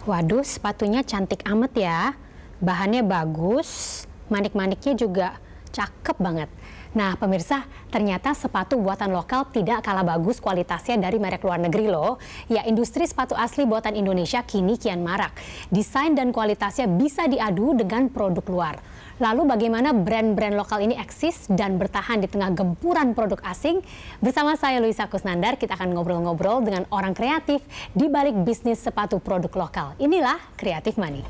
Waduh, sepatunya cantik amat ya. Bahannya bagus, manik-maniknya juga cakep banget. Nah, pemirsa, ternyata sepatu buatan lokal tidak kalah bagus kualitasnya dari merek luar negeri loh. Ya, industri sepatu asli buatan Indonesia kini kian marak. Desain dan kualitasnya bisa diadu dengan produk luar. Lalu bagaimana brand-brand lokal ini eksis dan bertahan di tengah gempuran produk asing? Bersama saya Luisa Kusnandar, kita akan ngobrol-ngobrol dengan orang kreatif di balik bisnis sepatu produk lokal. Inilah Creative Money.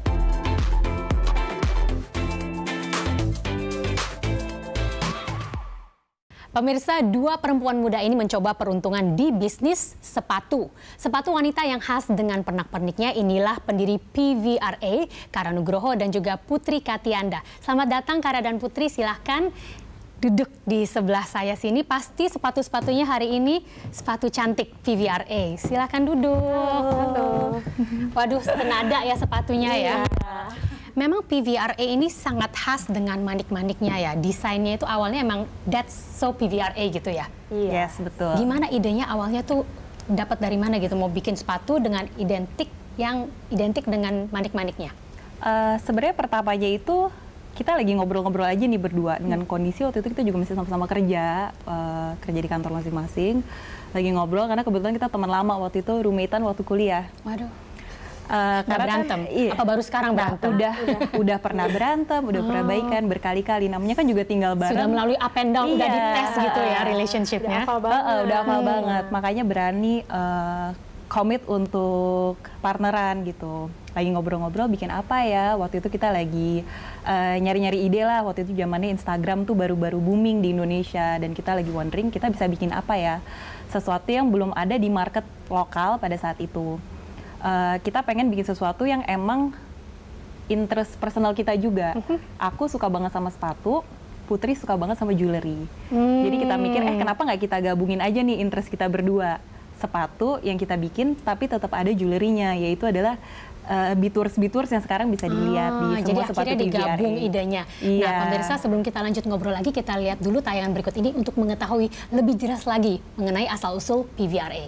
Pemirsa, dua perempuan muda ini mencoba peruntungan di bisnis sepatu. Sepatu wanita yang khas dengan pernak-perniknya, inilah pendiri PVRA, Kara Nugroho dan juga Putri Katianda. Selamat datang Kara dan Putri, silahkan duduk di sebelah saya sini. Pasti sepatu-sepatunya hari ini sepatu cantik PVRA. Silahkan duduk. Halo. Waduh, senada ya sepatunya ya. Memang PVRA ini sangat khas dengan manik-maniknya ya. Desainnya itu awalnya emang that's so PVRA gitu ya. Yes, betul. Gimana idenya awalnya tuh dapat dari mana gitu mau bikin sepatu dengan identik dengan manik-maniknya? Sebenarnya pertamanya itu kita lagi ngobrol-ngobrol aja nih berdua dengan kondisi waktu itu kita juga masih sama-sama kerja di kantor masing-masing. Lagi ngobrol karena kebetulan kita teman lama waktu itu, roommatean waktu kuliah. Waduh. Karena berantem? Kan, iya. Apa baru sekarang berantem? Udah pernah berantem, udah pernah baikan berkali-kali. Namanya kan juga tinggal bareng. Sudah melalui up and down, udah dites gitu ya relationship-nya. Udah hafal banget. Makanya berani komit untuk partneran gitu. Lagi ngobrol-ngobrol bikin apa ya. Waktu itu kita lagi nyari-nyari ide lah. Waktu itu zamannya Instagram tuh baru-baru booming di Indonesia. Dan kita lagi wondering kita bisa bikin apa ya. Sesuatu yang belum ada di market lokal pada saat itu. Kita pengen bikin sesuatu yang emang interest personal kita juga. Aku suka banget sama sepatu, Putri suka banget sama jewelry. Jadi kita mikir, kenapa nggak kita gabungin aja nih interest kita berdua. Sepatu yang kita bikin, tapi tetap ada jewelry-nya, yaitu adalah B-Tours yang sekarang bisa dilihat di semua sepatu PVRA. Jadi akhirnya digabung idenya. Iya. Nah pemirsa, sebelum kita lanjut ngobrol lagi, kita lihat dulu tayangan berikut ini untuk mengetahui lebih jelas lagi mengenai asal-usul PVRA.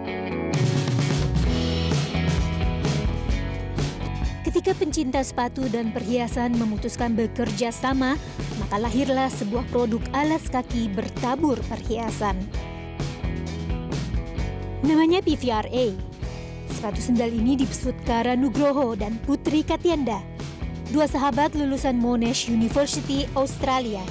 Ketika pencinta sepatu dan perhiasan memutuskan bekerja sama, maka lahirlah sebuah produk alas kaki bertabur perhiasan. Namanya PVRA. Sepatu sendal ini dipesut Kara Nugroho dan Putri Katianda, dua sahabat lulusan Monash University, Australia.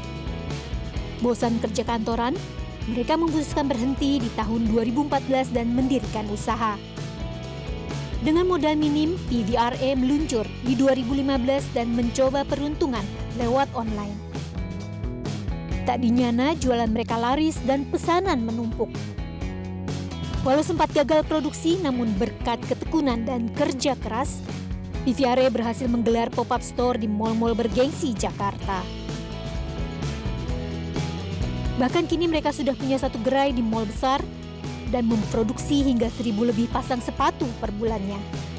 Bosan kerja kantoran, mereka memutuskan berhenti di tahun 2014 dan mendirikan usaha. Dengan modal minim, PVRA meluncur di 2015 dan mencoba peruntungan lewat online. Tak dinyana jualan mereka laris dan pesanan menumpuk. Walau sempat gagal produksi, namun berkat ketekunan dan kerja keras, PVRA berhasil menggelar pop-up store di mal-mal bergengsi Jakarta. Bahkan kini mereka sudah punya satu gerai di mal besar dan memproduksi hingga 1.000 lebih pasang sepatu per bulannya.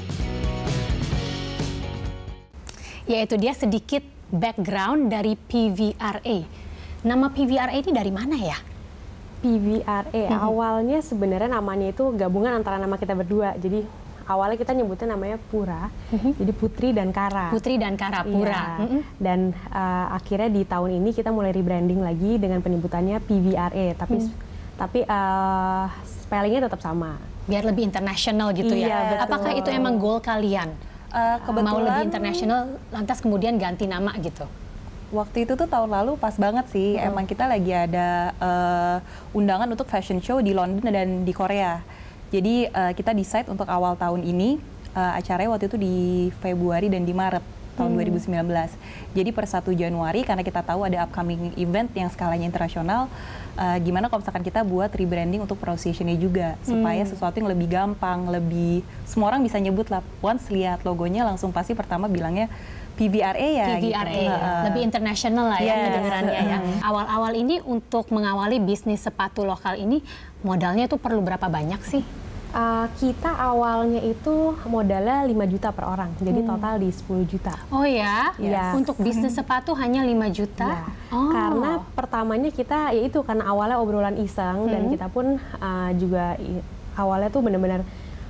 Yaitu dia sedikit background dari PVRA. Nama PVRA ini dari mana ya? PVRA awalnya sebenarnya namanya itu gabungan antara nama kita berdua. Jadi awalnya kita nyebutnya namanya Pura, jadi Putri dan Kara. Putri dan Kara, Pura. Iya. Dan akhirnya di tahun ini kita mulai rebranding lagi dengan penyebutannya PVRA, tapi spellingnya tetap sama. Biar lebih internasional gitu ya. Betul. Apakah itu emang goal kalian? Kebetulan mau lebih internasional, lantas kemudian ganti nama gitu? Waktu itu tuh tahun lalu pas banget sih. Emang kita lagi ada undangan untuk fashion show di London dan di Korea. Jadi kita decide untuk awal tahun ini, acaranya waktu itu di Februari dan di Maret tahun 2019. Jadi per 1 Januari karena kita tahu ada upcoming event yang skalanya internasional, gimana kalau misalkan kita buat rebranding untuk pronunciation-nya juga, supaya sesuatu yang lebih gampang, lebih semua orang bisa nyebut lah. Once lihat logonya langsung pasti pertama bilangnya PVRA ya. PVRA, gitu. lebih internasional lah ya kedengarannya ya. Awal-awal ini untuk mengawali bisnis sepatu lokal ini modalnya tuh perlu berapa banyak sih? Kita awalnya itu modalnya 5 juta per orang, jadi total di 10 juta. Oh ya? Yes. Untuk bisnis sepatu hanya 5 juta? Ya. Oh. Karena pertamanya kita, ya itu karena awalnya obrolan iseng dan kita pun juga awalnya tuh benar-benar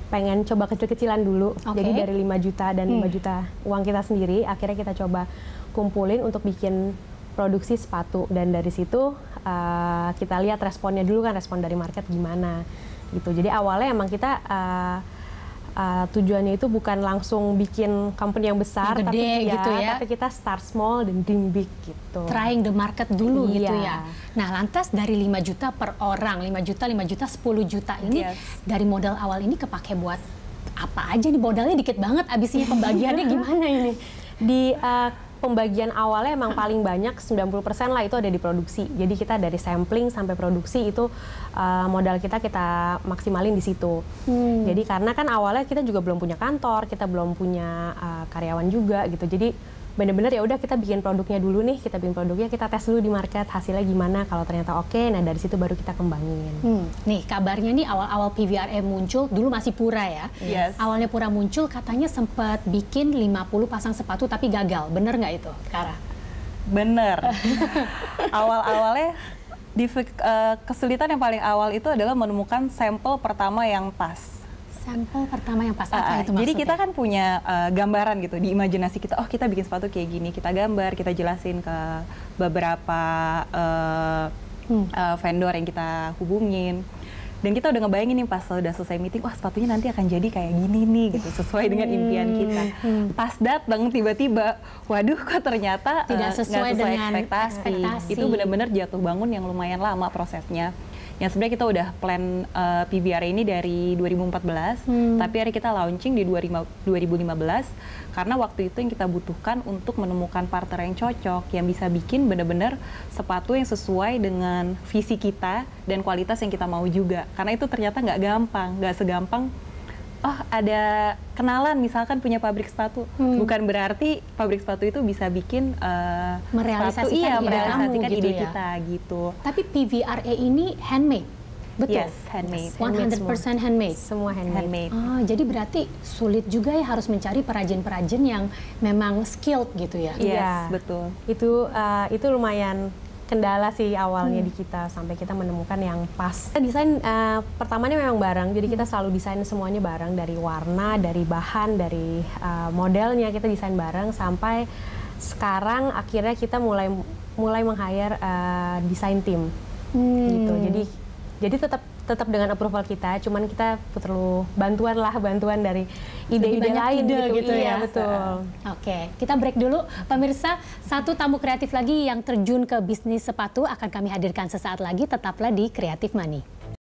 pengen coba kecil-kecilan dulu. Oke. Jadi dari 5 juta dan 5 juta uang kita sendiri, akhirnya kita coba kumpulin untuk bikin produksi sepatu. Dan dari situ kita lihat responnya dulu kan, respon dari market gimana gitu. Jadi awalnya emang kita tujuannya itu bukan langsung bikin company yang besar, Yang gede gitu ya. tapi kita start small dan dream big gitu. Trying the market dulu Iya. gitu ya. Nah, lantas dari 5 juta per orang, 5 juta, 10 juta ini dari modal awal ini kepake buat apa aja nih? Modalnya dikit banget, abisnya pembagiannya gimana ini? Di pembagian awalnya emang paling banyak 90% lah itu ada di produksi. Jadi kita dari sampling sampai produksi itu modal kita maksimalin di situ. Jadi karena kan awalnya kita juga belum punya kantor, kita belum punya karyawan juga gitu. Jadi bener-bener ya udah kita bikin produknya dulu nih, kita bikin produknya, kita tes dulu di market hasilnya gimana. Kalau ternyata oke, nah dari situ baru kita kembangin. Nih kabarnya nih awal-awal PVRA muncul dulu masih Pura ya. Yes. Awalnya Pura muncul katanya sempat bikin 50 pasang sepatu tapi gagal. Bener nggak itu, Kara? Bener. Awal-awalnya kesulitan yang paling awal itu adalah menemukan sampel pertama yang pas. Sampel pertama yang pas apa itu maksudnya? Jadi kita kan punya gambaran gitu di imajinasi kita. Oh, kita bikin sepatu kayak gini, kita gambar, kita jelasin ke beberapa vendor yang kita hubungin. Dan kita udah ngebayangin nih pas udah selesai meeting, wah sepatunya nanti akan jadi kayak gini nih gitu, sesuai dengan impian kita. Pas datang tiba-tiba, waduh kok ternyata tidak sesuai dengan ekspektasi. Itu benar-benar jatuh bangun yang lumayan lama prosesnya. Yang sebenarnya kita udah plan PVRA ini dari 2014, tapi hari kita launching di 2015 karena waktu itu yang kita butuhkan untuk menemukan partner yang cocok, yang bisa bikin benar-benar sepatu yang sesuai dengan visi kita dan kualitas yang kita mau juga. Karena itu ternyata nggak gampang, nggak segampang oh ada kenalan misalkan punya pabrik sepatu, bukan berarti pabrik sepatu itu bisa bikin merealisasikan ide kita gitu. Tapi PVRA ini handmade, betul? Yes, handmade. 100% handmade. Semua handmade. Oh, jadi berarti sulit juga ya harus mencari perajin-perajin yang memang skilled gitu ya? Yes, betul. Itu lumayan kendala sih awalnya di kita sampai kita menemukan yang pas. Kita desain pertamanya memang bareng, jadi kita selalu desain semuanya bareng, dari warna, dari bahan, dari modelnya kita desain bareng sampai sekarang akhirnya kita mulai meng-hire desain team gitu. Jadi tetap dengan approval kita, cuman kita perlu bantuan dari ide-ide lain gitu ya. Betul. Oke, kita break dulu. Pemirsa, satu tamu kreatif lagi yang terjun ke bisnis sepatu akan kami hadirkan sesaat lagi. Tetaplah di Creative Money.